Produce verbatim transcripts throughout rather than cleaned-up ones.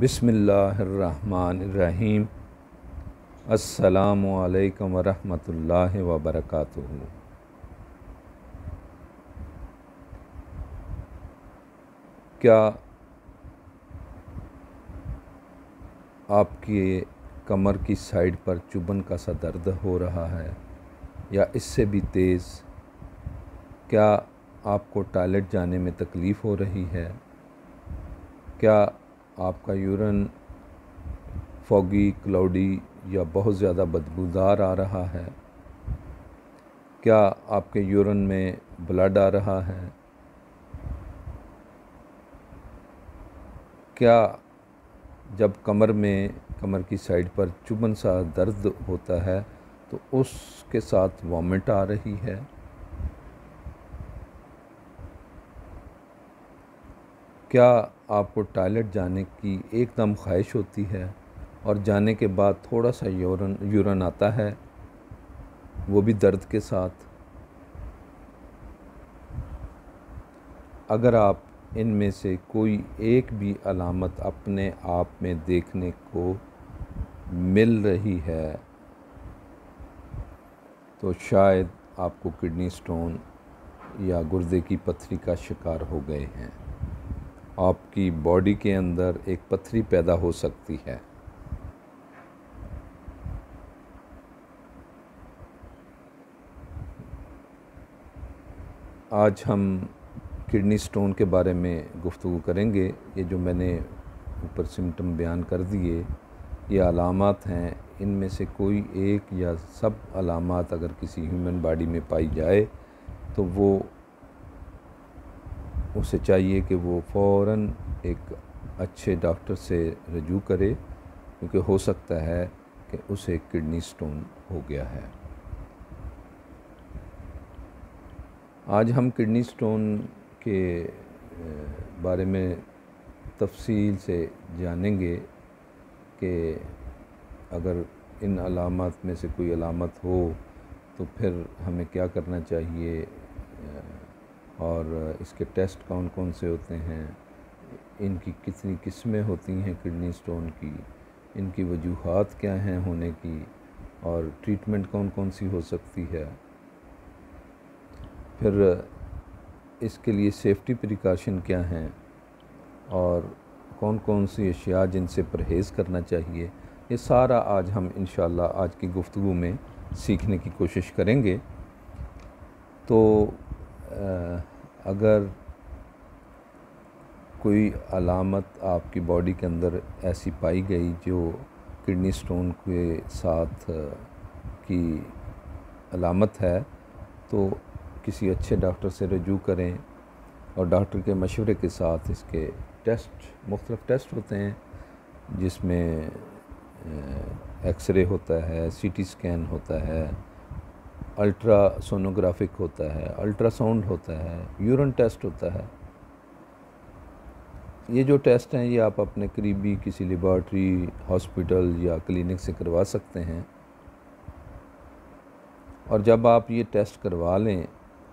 बिस्मिल्लाहिर्रहमानिर्रहीम। अस्सलामु अलैकुम वरहमतुल्लाहि वबरकातुहू। क्या आपकी कमर की साइड पर चुभन का सा दर्द हो रहा है या इससे भी तेज़? क्या आपको टॉयलेट जाने में तकलीफ़ हो रही है? क्या आपका यूरिन फॉगी, क्लाउडी या बहुत ज़्यादा बदबूदार आ रहा है? क्या आपके यूरिन में ब्लड आ रहा है? क्या जब कमर में कमर की साइड पर चुभन सा दर्द होता है तो उसके साथ वॉमिट आ रही है? क्या आपको टॉयलेट जाने की एकदम ख्वाहिश होती है और जाने के बाद थोड़ा सा यूरिन यूरिन आता है, वो भी दर्द के साथ? अगर आप इनमें से कोई एक भी अलामत अपने आप में देखने को मिल रही है तो शायद आपको किडनी स्टोन या गुर्दे की पथरी का शिकार हो गए हैं। आपकी बॉडी के अंदर एक पथरी पैदा हो सकती है। आज हम किडनी स्टोन के बारे में गुफ्तगू करेंगे। ये जो मैंने ऊपर सिम्टम बयान कर दिए, ये अलामात हैं। इनमें से कोई एक या सब अलामात अगर किसी ह्यूमन बॉडी में पाई जाए तो वो उसे चाहिए कि वो फ़ौरन एक अच्छे डॉक्टर से रजू करे, क्योंकि हो सकता है कि उसे किडनी स्टोन हो गया है। आज हम किडनी स्टोन के बारे में तफसील से जानेंगे कि अगर इन अलामत में से कोई अलामत हो तो फिर हमें क्या करना चाहिए और इसके टेस्ट कौन कौन से होते हैं, इनकी कितनी किस्में होती हैं किडनी स्टोन की, इनकी वजूहात क्या हैं होने की, और ट्रीटमेंट कौन कौन सी हो सकती है। फिर इसके लिए सेफ्टी प्रिकॉशन क्या हैं और कौन कौन सी अशिया जिनसे परहेज़ करना चाहिए, ये सारा आज हम इंशाअल्लाह आज की गुफ्तगू में सीखने की कोशिश करेंगे। तो अगर कोई अलामत आपकी बॉडी के अंदर ऐसी पाई गई जो किडनी स्टोन के साथ की अलामत है, तो किसी अच्छे डॉक्टर से रजू करें और डॉक्टर के मशवरे के साथ इसके टेस्ट, मुख्तलिफ़ टेस्ट होते हैं जिसमें एक्सरे होता है, सीटी स्कैन होता है, अल्ट्रा सोनोग्राफिक होता है, अल्ट्रासाउंड होता है, यूरिन टेस्ट होता है। ये जो टेस्ट हैं ये आप अपने करीबी किसी लेबॉर्ट्री, हॉस्पिटल या क्लिनिक से करवा सकते हैं। और जब आप ये टेस्ट करवा लें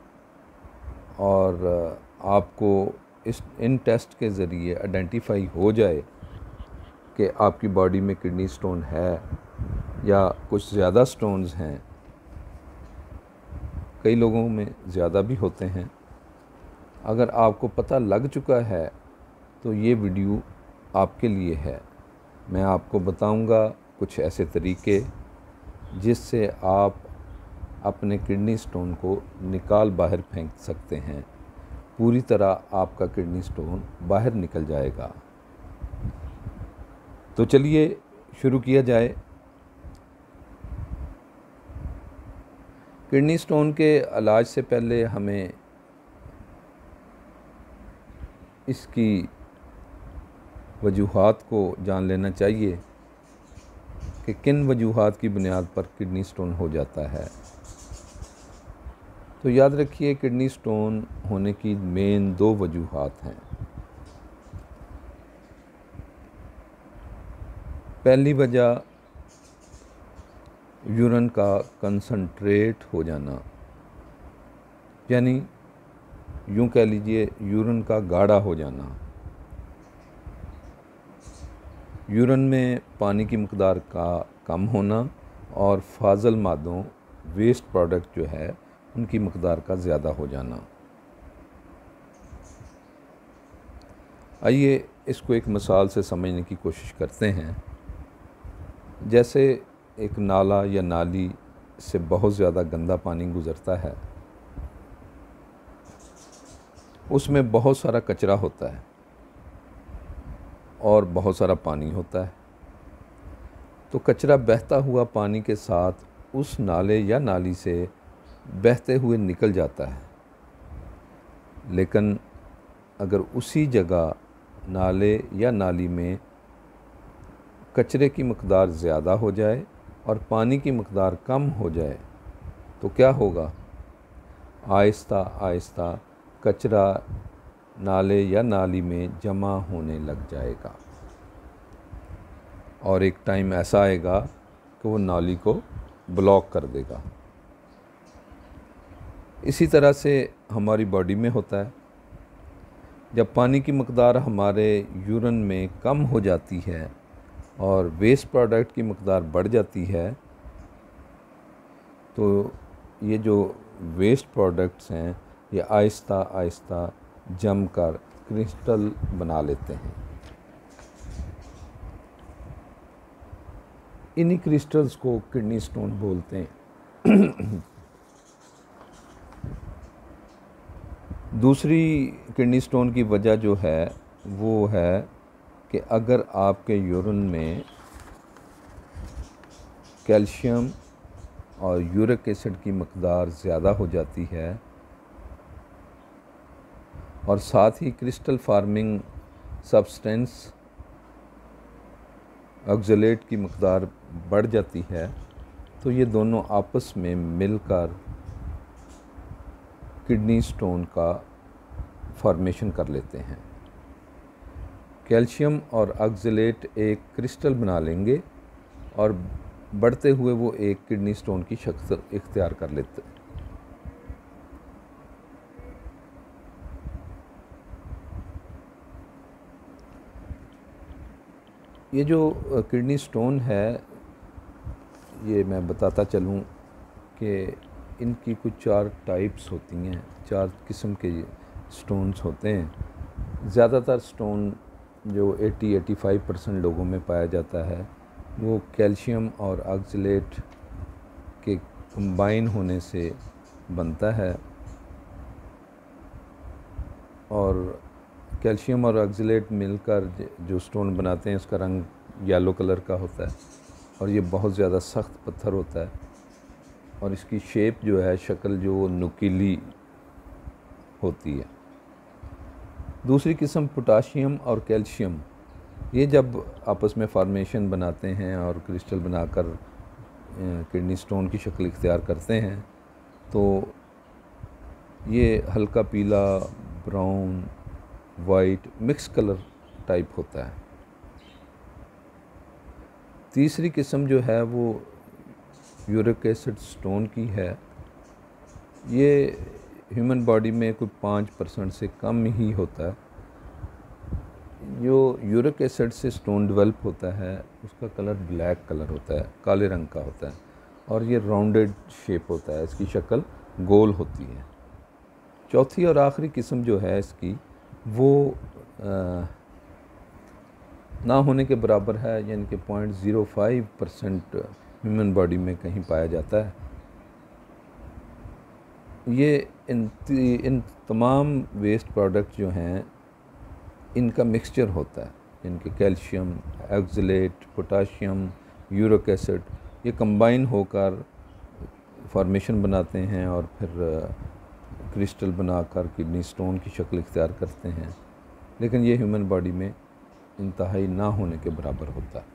और आपको इस इन टेस्ट के ज़रिए आइडेंटिफाई हो जाए कि आपकी बॉडी में किडनी स्टोन है या कुछ ज़्यादा स्टोन्स हैं, कई लोगों में ज़्यादा भी होते हैं, अगर आपको पता लग चुका है तो ये वीडियो आपके लिए है। मैं आपको बताऊंगा कुछ ऐसे तरीके जिससे आप अपने किडनी स्टोन को निकाल बाहर फेंक सकते हैं। पूरी तरह आपका किडनी स्टोन बाहर निकल जाएगा। तो चलिए शुरू किया जाए। किडनी स्टोन के इलाज से पहले हमें इसकी वजूहात को जान लेना चाहिए कि किन वजूहात की बुनियाद पर किडनी स्टोन हो जाता है। तो याद रखिए, किडनी स्टोन होने की मेन दो वजूहात हैं। पहली वजह यूरिन का कंसंट्रेट हो जाना, यानी यूँ कह लीजिए यूरिन का गाढ़ा हो जाना। यूरिन में पानी की मकदार का कम होना और फाजल मादों वेस्ट प्रोडक्ट जो है उनकी मकदार का ज़्यादा हो जाना। आइए इसको एक मिसाल से समझने की कोशिश करते हैं। जैसे एक नाला या नाली से बहुत ज़्यादा गंदा पानी गुज़रता है, उसमें बहुत सारा कचरा होता है और बहुत सारा पानी होता है। तो कचरा बहता हुआ पानी के साथ उस नाले या नाली से बहते हुए निकल जाता है, लेकिन अगर उसी जगह नाले या नाली में कचरे की मकदार ज़्यादा हो जाए और पानी की मकदार कम हो जाए तो क्या होगा? आहिस्ता आहिस्ता कचरा नाले या नाली में जमा होने लग जाएगा और एक टाइम ऐसा आएगा कि वो नाली को ब्लॉक कर देगा। इसी तरह से हमारी बॉडी में होता है। जब पानी की मकदार हमारे यूरिन में कम हो जाती है और वेस्ट प्रोडक्ट की मकदार बढ़ जाती है, तो ये जो वेस्ट प्रोडक्ट्स हैं ये आहिस्ता आहिस्ता जमकर क्रिस्टल बना लेते हैं। इन्हीं क्रिस्टल्स को किडनी स्टोन बोलते हैं। दूसरी किडनी स्टोन की वजह जो है वो है कि अगर आपके यूरिन में कैल्शियम और यूरिक एसिड की मकदार ज़्यादा हो जाती है और साथ ही क्रिस्टल फार्मिंग सब्सटेंस ऑक्सलेट की मकदार बढ़ जाती है, तो ये दोनों आपस में मिलकर किडनी स्टोन का फॉर्मेशन कर लेते हैं। कैल्शियम और ऑक्सलेट एक क्रिस्टल बना लेंगे और बढ़ते हुए वो एक किडनी स्टोन की शक्ल इख्तियार कर लेते हैं। ये जो किडनी स्टोन है, ये मैं बताता चलूँ कि इनकी कुछ चार टाइप्स होती हैं, चार किस्म के स्टोन्स होते हैं। ज़्यादातर स्टोन जो अस्सी पचासी परसेंट लोगों में पाया जाता है वो कैल्शियम और ऑक्सलेट के कंबाइन होने से बनता है, और कैल्शियम और ऑक्सलेट मिलकर जो स्टोन बनाते हैं उसका रंग येलो कलर का होता है और ये बहुत ज़्यादा सख्त पत्थर होता है और इसकी शेप जो है, शक्ल जो नुकीली होती है। दूसरी किस्म पोटाशियम और कैल्शियम, ये जब आपस में फॉर्मेशन बनाते हैं और क्रिस्टल बनाकर किडनी स्टोन की शक्ल इख्तियार करते हैं तो ये हल्का पीला, brown, white mix colour type होता है। तीसरी किस्म जो है वो यूरिक एसिड स्टोन की है। ये ह्यूमन बॉडी में कोई पाँच परसेंट से कम ही होता है। जो यूरिक एसिड से स्टोन डेवलप होता है उसका कलर ब्लैक कलर होता है, काले रंग का होता है और ये राउंडेड शेप होता है, इसकी शक्ल गोल होती है। चौथी और आखिरी किस्म जो है इसकी वो आ, ना होने के बराबर है, यानी कि point zero five percent human body में कहीं पाया जाता है। ये इन इन तमाम वेस्ट प्रोडक्ट जो हैं इनका मिक्सचर होता है, इनके calcium, oxalate, potassium, uric acid, ये कंबाइन होकर फॉर्मेशन बनाते हैं और फिर क्रिस्टल बनाकर किडनी स्टोन की शक्ल इख्तियार करते हैं। लेकिन ये ह्यूमन बॉडी में इंतहाई ना होने के बराबर होता है।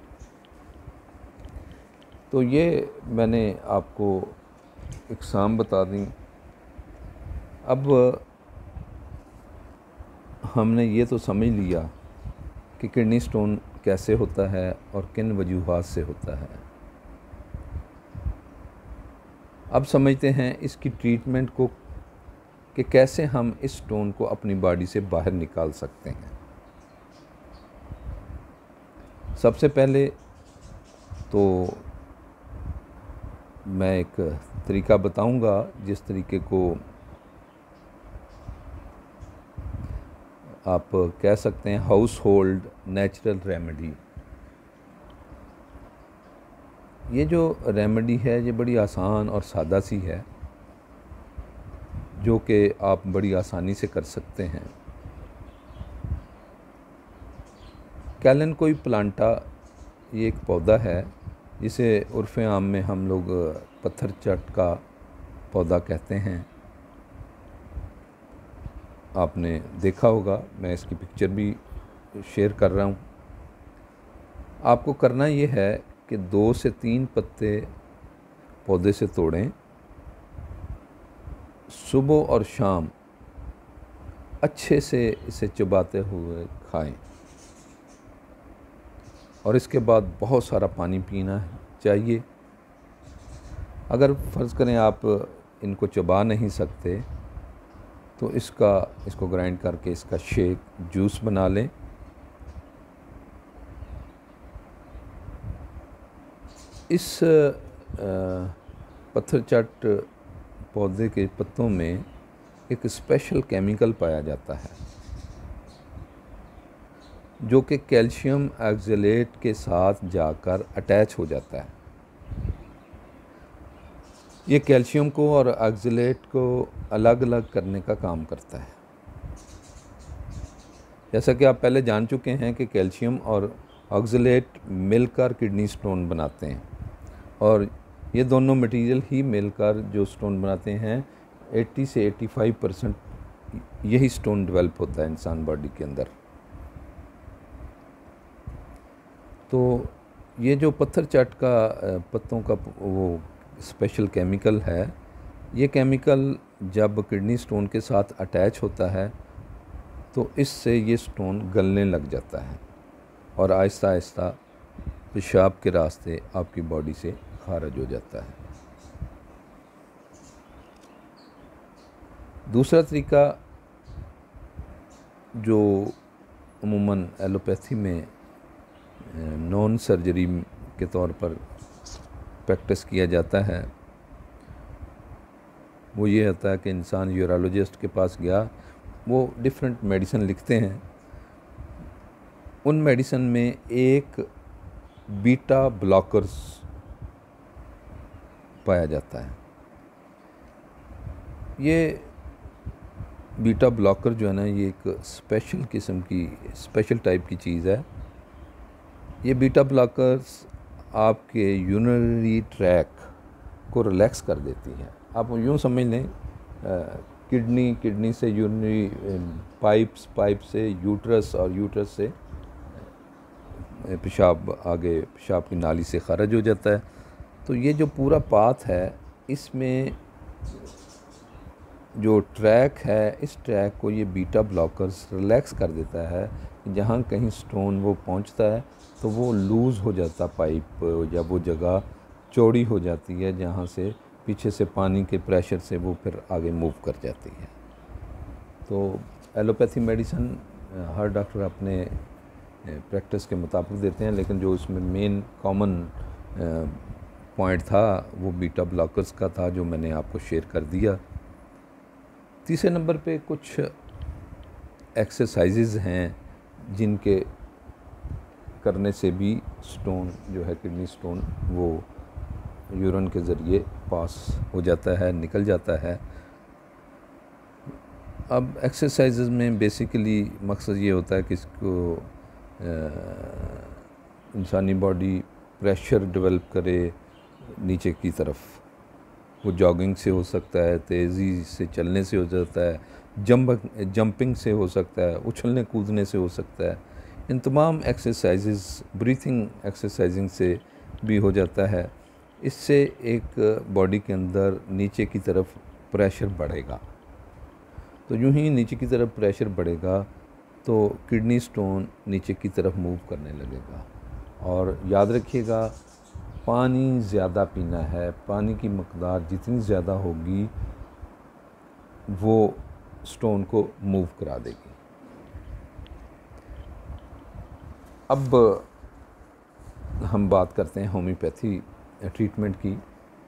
तो ये मैंने आपको इकसाम बता दी। अब हमने ये तो समझ लिया कि किडनी स्टोन कैसे होता है और किन वजूहात से होता है। अब समझते हैं इसकी ट्रीटमेंट को कि कैसे हम इस स्टोन को अपनी बॉडी से बाहर निकाल सकते हैं। सबसे पहले तो मैं एक तरीका बताऊंगा जिस तरीके को आप कह सकते हैं हाउस होल्ड नेचुरल रेमेडी। ये जो रेमेडी है ये बड़ी आसान और सादा सी है, जो कि आप बड़ी आसानी से कर सकते हैं। कैलेनकोई प्लांटा ये एक पौधा है जिसे उर्फ़ आम में हम लोग पत्थर चट का पौधा कहते हैं। आपने देखा होगा, मैं इसकी पिक्चर भी शेयर कर रहा हूँ। आपको करना ये है कि दो से तीन पत्ते पौधे से तोड़ें, सुबह और शाम अच्छे से इसे चबाते हुए खाएं और इसके बाद बहुत सारा पानी पीना चाहिए। अगर फ़र्ज़ करें आप इनको चबा नहीं सकते तो इसका इसको ग्राइंड करके इसका शेक जूस बना लें। इस पत्थर चट पौधे के पत्तों में एक स्पेशल केमिकल पाया जाता है जो कि कैल्शियम ऑक्सलेट के साथ जाकर अटैच हो जाता है। ये कैल्शियम को और ऑक्सलेट को अलग अलग करने का काम करता है। जैसा कि आप पहले जान चुके हैं कि कैल्शियम और ऑक्सलेट मिलकर किडनी स्टोन बनाते हैं और ये दोनों मटेरियल ही मिलकर जो स्टोन बनाते हैं अस्सी से पचासी परसेंट यही स्टोन डेवलप होता है इंसान बॉडी के अंदर। तो ये जो पत्थर चाट का पत्तों का वो स्पेशल केमिकल है, ये केमिकल जब किडनी स्टोन के साथ अटैच होता है तो इससे ये स्टोन गलने लग जाता है और आहिस्ता आहिस्ता पेशाब के रास्ते आपकी बॉडी से खारिज हो जाता है। दूसरा तरीका जो अमूमन एलोपैथी में नॉन सर्जरी के तौर पर प्रैक्टिस किया जाता है, वो ये होता है कि इंसान यूरोलॉजिस्ट के पास गया, वो डिफरेंट मेडिसिन लिखते हैं। उन मेडिसिन में एक बीटा ब्लॉकर्स पाया जाता है। ये बीटा ब्लॉकर जो है ना, ये एक स्पेशल किस्म की स्पेशल टाइप की चीज़ है। ये बीटा ब्लॉकर्स आपके यूरिनरी ट्रैक को रिलैक्स कर देती है। आप यूँ समझ लें किडनी किडनी से यूरिनरी पाइप्स पाइप से यूट्रस और यूट्रस से पेशाब आगे पेशाब की नाली से खारिज हो जाता है। तो ये जो पूरा पाथ है, इसमें जो ट्रैक है, इस ट्रैक को ये बीटा ब्लॉकर्स रिलैक्स कर देता है। जहाँ कहीं स्टोन वो पहुँचता है तो वो लूज़ हो जाता पाइप, या वो जगह चौड़ी हो जाती है जहाँ से पीछे से पानी के प्रेशर से वो फिर आगे मूव कर जाती है। तो एलोपैथी मेडिसिन हर डॉक्टर अपने प्रैक्टिस के मुताबिक देते हैं, लेकिन जो इसमें मेन कॉमन पॉइंट था वो बीटा ब्लॉकर्स का था, जो मैंने आपको शेयर कर दिया। तीसरे नंबर पे कुछ एक्सरसाइजेज हैं जिनके करने से भी स्टोन जो है किडनी स्टोन वो यूरिन के ज़रिए पास हो जाता है, निकल जाता है। अब एक्सरसाइजेज में बेसिकली मकसद ये होता है कि इसको इंसानी बॉडी प्रेशर डेवलप करे नीचे की तरफ। वो जॉगिंग से हो सकता है, तेज़ी से चलने से हो जाता है, जंप जंपिंग से हो सकता है, उछलने कूदने से हो सकता है। इन तमाम एक्सरसाइजेज ब्रीथिंग एक्सरसाइजिंग से भी हो जाता है। इससे एक बॉडी के अंदर नीचे की तरफ प्रेशर बढ़ेगा। तो यूं ही नीचे की तरफ प्रेशर बढ़ेगा तो किडनी स्टोन नीचे की तरफ मूव करने लगेगा। और याद रखिएगा, पानी ज़्यादा पीना है। पानी की मकदार जितनी ज़्यादा होगी वो स्टोन को मूव करा देगी। अब हम बात करते हैं होम्योपैथी ट्रीटमेंट की।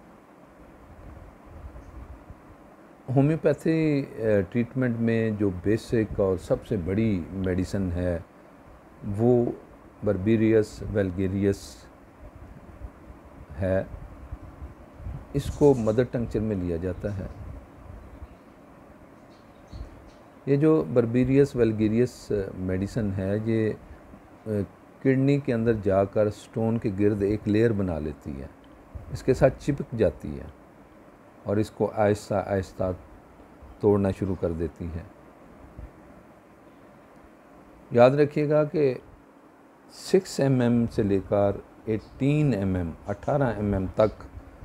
होम्योपैथी ट्रीटमेंट में जो बेसिक और सबसे बड़ी मेडिसिन है वो बर्बेरियस वल्गेरियस है। इसको मदर टंक्चर में लिया जाता है। ये जो बर्बेरियस वल्गेरियस मेडिसिन है ये किडनी के अंदर जाकर स्टोन के गिर्द एक लेयर बना लेती है, इसके साथ चिपक जाती है और इसको आहिस्ता आहिस्ता तोड़ना शुरू कर देती है। याद रखिएगा कि सिक्स एम एम से लेकर एटीन एम एम अठारह एम एम तक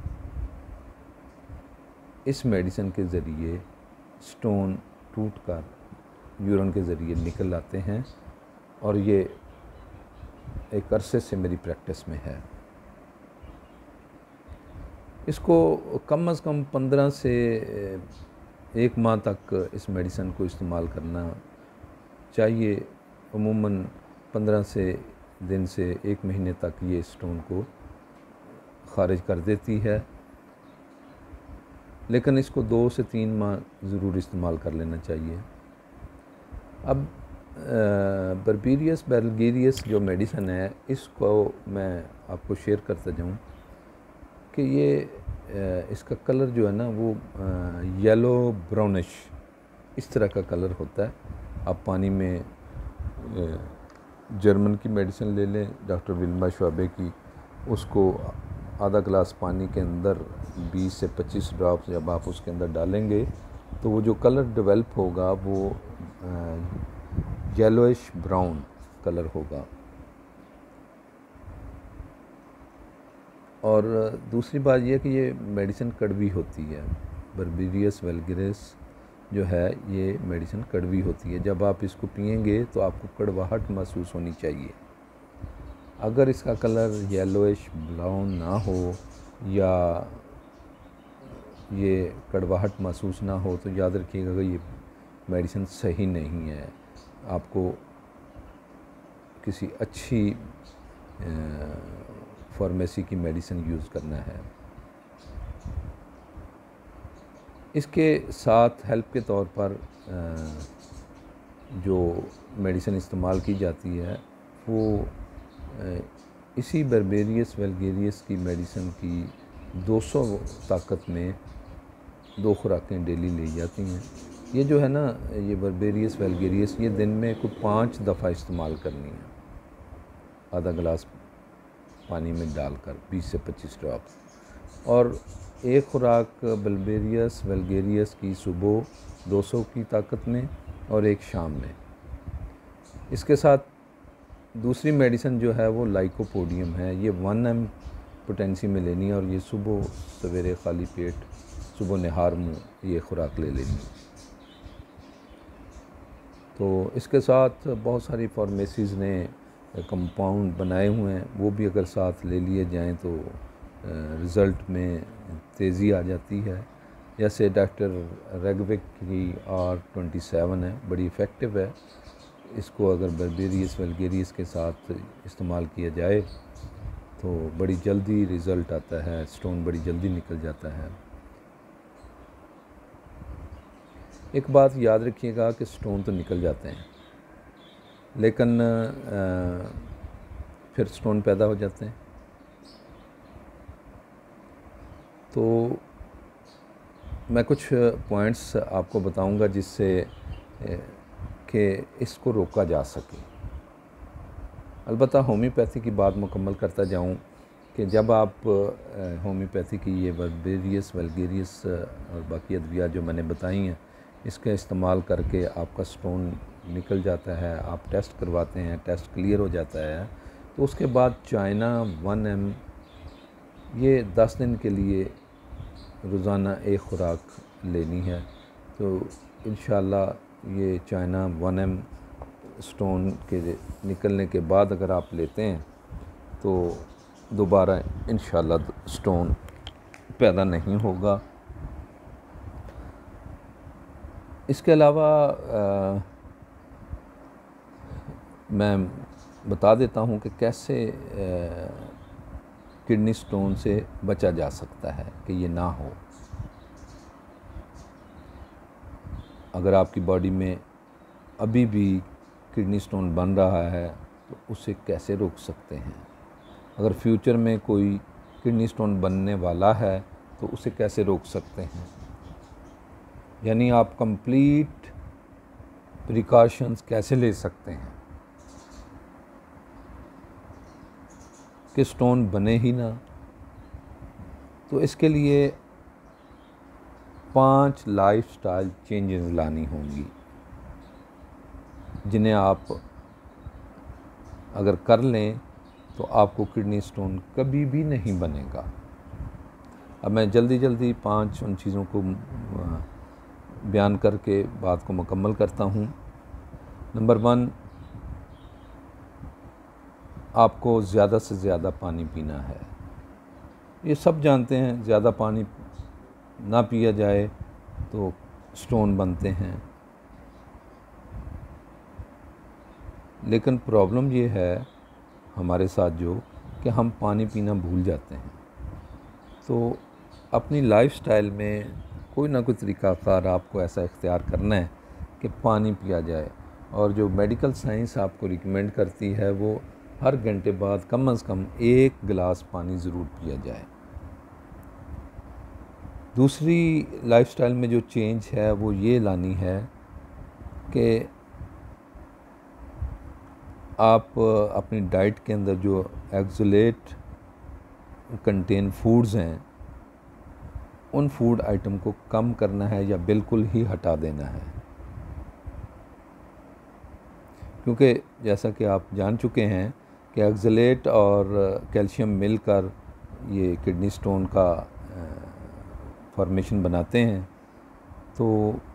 इस मेडिसिन के ज़रिए स्टोन टूटकर यूरिन के ज़रिए निकल आते हैं और ये एक अरसे से मेरी प्रैक्टिस में है। इसको कम अज़ कम पंद्रह से एक माह तक इस मेडिसिन को इस्तेमाल करना चाहिए। अमूमन पंद्रह से दिन से एक महीने तक ये स्टोन को ख़ारिज कर देती है, लेकिन इसको दो से तीन माह ज़रूर इस्तेमाल कर लेना चाहिए। अब बर्बेरियस वल्गेरियस जो मेडिसिन है इसको मैं आपको शेयर करता जाऊँ कि ये इसका कलर जो है ना वो येलो ब्राउनिश इस तरह का कलर होता है। आप पानी में जर्मन की मेडिसिन ले लें, डॉक्टर विल्मा शवाबे की, उसको आधा गिलास पानी के अंदर बीस से पच्चीस ड्रॉप्स जब आप उसके अंदर डालेंगे तो वो जो कलर डेवलप होगा वो येलोइश ब्राउन कलर होगा। और दूसरी बात यह कि ये मेडिसिन कड़वी होती है। बर्बेरियस वल्गेरियस जो है ये मेडिसिन कड़वी होती है। जब आप इसको पिएंगे तो आपको कड़वाहट महसूस होनी चाहिए। अगर इसका कलर येलोइश ब्राउन ना हो या ये कड़वाहट महसूस ना हो तो याद रखिएगा कि ये मेडिसिन सही नहीं है। आपको किसी अच्छी फार्मेसी की मेडिसिन यूज़ करना है। इसके साथ हेल्प के तौर पर जो मेडिसिन इस्तेमाल की जाती है वो इसी बर्बेरियस वल्गेरियस की मेडिसिन की दो सौ ताकत में दो खुराकें डेली ली जाती हैं। ये जो है ना ये बर्बेरियस वल्गेरियस ये दिन में कोई पाँच दफ़ा इस्तेमाल करनी है, आधा गिलास पानी में डालकर बीस से पच्चीस ड्रॉप्स। और एक खुराक बर्बेरियस वल्गेरियस की सुबह दो सौ की ताकत में और एक शाम में। इसके साथ दूसरी मेडिसिन जो है वो लाइकोपोडियम है। ये वन एम पोटेंसी में लेनी है और ये सुबह सवेरे खाली पेट सुबह निहार मुँह ये खुराक ले लेनी। तो इसके साथ बहुत सारी फार्मेसीज़ ने कंपाउंड बनाए हुए हैं, वो भी अगर साथ ले लिए जाएं तो रिज़ल्ट में तेज़ी आ जाती है। जैसे डॉक्टर रेगविक की आर ट्वेंटी सेवन है, बड़ी इफ़ेक्टिव है। इसको अगर बर्बेरियस वल्गेरियस के साथ इस्तेमाल किया जाए तो बड़ी जल्दी रिज़ल्ट आता है, स्टोन बड़ी जल्दी निकल जाता है। एक बात याद रखिएगा कि स्टोन तो निकल जाते हैं लेकिन आ, फिर स्टोन पैदा हो जाते हैं। तो मैं कुछ पॉइंट्स आपको बताऊंगा जिससे कि इसको रोका जा सके। अलबत्ता होम्योपैथी की बात मुकम्मल करता जाऊं कि जब आप होम्योपैथी की ये बर्बेरियस वल्गेरियस और बाकी अद्वियात जो मैंने बताई हैं इसका इस्तेमाल करके आपका स्टोन निकल जाता है, आप टेस्ट करवाते हैं, टेस्ट क्लियर हो जाता है, तो उसके बाद चाइना वन एम ये दस दिन के लिए रोज़ाना एक खुराक लेनी है। तो इंशाल्लाह ये चाइना वन एम स्टोन के निकलने के बाद अगर आप लेते हैं तो दोबारा इंशाल्लाह स्टोन पैदा नहीं होगा। इसके अलावा आ, मैं बता देता हूँ कि कैसे आ, किडनी स्टोन से बचा जा सकता है कि ये ना हो। अगर आपकी बॉडी में अभी भी किडनी स्टोन बन रहा है तो उसे कैसे रोक सकते हैं? अगर फ्यूचर में कोई किडनी स्टोन बनने वाला है तो उसे कैसे रोक सकते हैं? यानी आप कंप्लीट प्रिकॉशंस कैसे ले सकते हैं कि स्टोन बने ही ना। तो इसके लिए पांच लाइफस्टाइल चेंजेस लानी होंगी, जिन्हें आप अगर कर लें तो आपको किडनी स्टोन कभी भी नहीं बनेगा। अब मैं जल्दी जल्दी पांच उन चीज़ों को बयान करके बात को मुकम्मल करता हूँ। नंबर वन, आपको ज़्यादा से ज़्यादा पानी पीना है। ये सब जानते हैं, ज़्यादा पानी ना पिया जाए तो स्टोन बनते हैं, लेकिन प्रॉब्लम ये है हमारे साथ जो कि हम पानी पीना भूल जाते हैं। तो अपनी लाइफस्टाइल में कोई ना कोई तरीक़ाकार आपको ऐसा इख्तियार करना है कि पानी पिया जाए। और जो मेडिकल साइंस आपको रिकमेंड करती है वो हर घंटे बाद कम अज़ कम एक गिलास पानी ज़रूर पिया जाए। दूसरी लाइफस्टाइल में जो चेंज है वो ये लानी है कि आप अपनी डाइट के अंदर जो एक्सोलेट कंटेन फूड्स हैं उन फूड आइटम को कम करना है या बिल्कुल ही हटा देना है। क्योंकि जैसा कि आप जान चुके हैं कि एक्सोलेट और कैल्शियम मिलकर ये किडनी स्टोन का फॉर्मेशन बनाते हैं। तो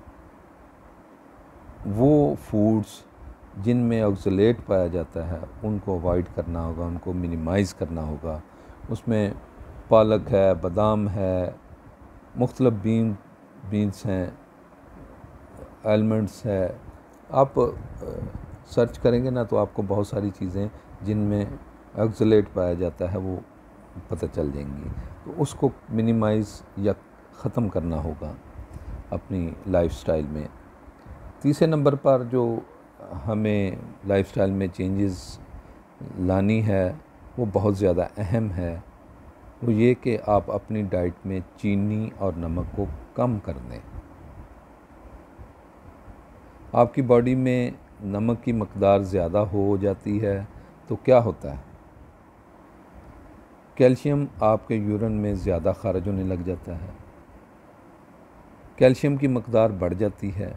वो फूड्स जिनमें ऑक्सलेट पाया जाता है उनको अवॉइड करना होगा, उनको मिनिमाइज़ करना होगा। उसमें पालक है, बादाम है, मुख्तलिफ बीन बीन्स हैं, आलमंड्स है। आप सर्च करेंगे ना तो आपको बहुत सारी चीज़ें जिनमें ऑक्सलेट पाया जाता है वो पता चल जाएंगी। तो उसको मिनिमाइज़ या ख़त्म करना होगा अपनी लाइफस्टाइल में। तीसरे नंबर पर जो हमें लाइफस्टाइल में चेंजेस लानी है वो बहुत ज़्यादा अहम है। वो ये कि आप अपनी डाइट में चीनी और नमक को कम कर दें। आपकी बॉडी में नमक की मकदार ज़्यादा हो जाती है तो क्या होता है, कैल्शियम आपके यूरिन में ज़्यादा खारिज होने लग जाता है, कैल्शियम की मकदार बढ़ जाती है,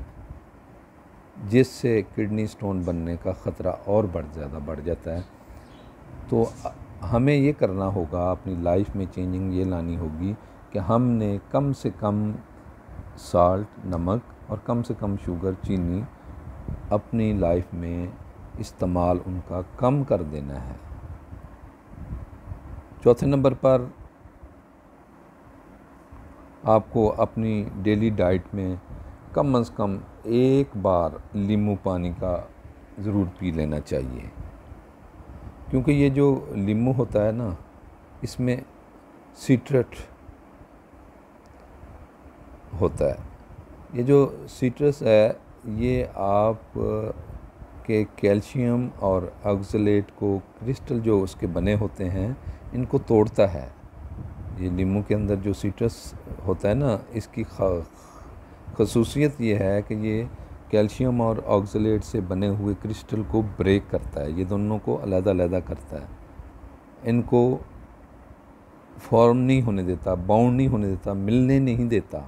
जिससे किडनी स्टोन बनने का ख़तरा और बढ़ ज़्यादा बढ़ जाता है। तो हमें ये करना होगा, अपनी लाइफ में चेंजिंग ये लानी होगी कि हमने कम से कम साल्ट, नमक और कम से कम शुगर, चीनी अपनी लाइफ में इस्तेमाल उनका कम कर देना है। चौथे नंबर पर आपको अपनी डेली डाइट में कम अज़ कम एक बार नींबू पानी का ज़रूर पी लेना चाहिए। क्योंकि ये जो नींबू होता है ना, इसमें सिट्रेट होता है। ये जो सिट्रस है ये आप के कैल्शियम और ऑक्सलेट को क्रिस्टल जो उसके बने होते हैं इनको तोड़ता है। ये नींबू के अंदर जो सिट्रस होता है ना, इसकी खसूसियत ये है कि ये कैल्शियम और ऑक्सलेट से बने हुए क्रिस्टल को ब्रेक करता है। ये दोनों को अलग-अलग करता है, इनको फॉर्म नहीं होने देता, बाउंड नहीं होने देता, मिलने नहीं देता।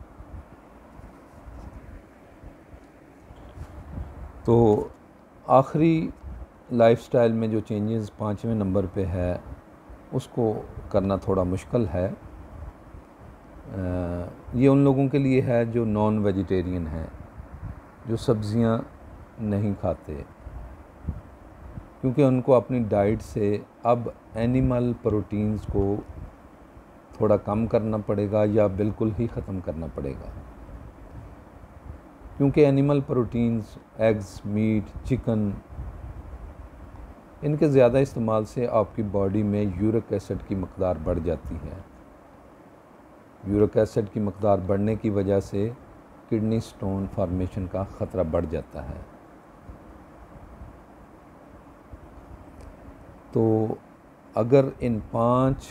तो आखिरी लाइफस्टाइल में जो चेंजेस पाँचवें नंबर पे है उसको करना थोड़ा मुश्किल है। ये उन लोगों के लिए है जो नॉन वेजिटेरियन हैं, जो सब्ज़ियां नहीं खाते, क्योंकि उनको अपनी डाइट से अब एनिमल प्रोटीन्स को थोड़ा कम करना पड़ेगा या बिल्कुल ही ख़त्म करना पड़ेगा। क्योंकि animal proteins, eggs, meat, chicken इनके ज़्यादा इस्तेमाल से आपकी बॉडी में यूरिक एसिड की मकदार बढ़ जाती है। यूरिक एसिड की मकदार बढ़ने की वजह से किडनी स्टोन फॉर्मेशन का ख़तरा बढ़ जाता है। तो अगर इन पांच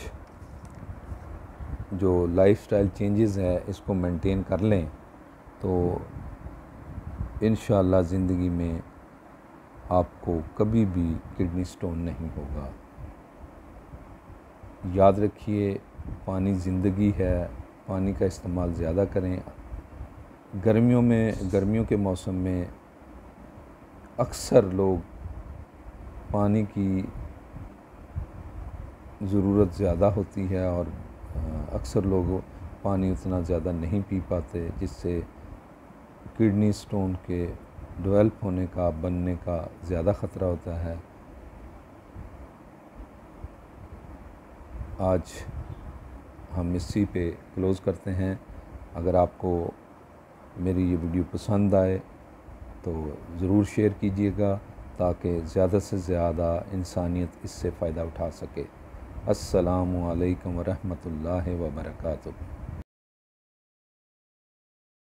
जो लाइफस्टाइल चेंजेस है इसको मेंटेन कर लें तो इंशाअल्लाह ज़िंदगी में आपको कभी भी किडनी स्टोन नहीं होगा। याद रखिए, पानी ज़िंदगी है, पानी का इस्तेमाल ज़्यादा करें। गर्मियों में गर्मियों के मौसम में अक्सर लोग पानी की ज़रूरत ज़्यादा होती है और अक्सर लोग पानी उतना ज़्यादा नहीं पी पाते, जिससे किडनी स्टोन के डेवलप होने का, बनने का ज़्यादा ख़तरा होता है। आज हम इसी पे क्लोज़ करते हैं। अगर आपको मेरी ये वीडियो पसंद आए तो ज़रूर शेयर कीजिएगा ताकि ज़्यादा से ज़्यादा इंसानियत इससे फ़ायदा उठा सके। अस्सलामु अलैकुम व रहमतुल्लाहि व बरकातुहू।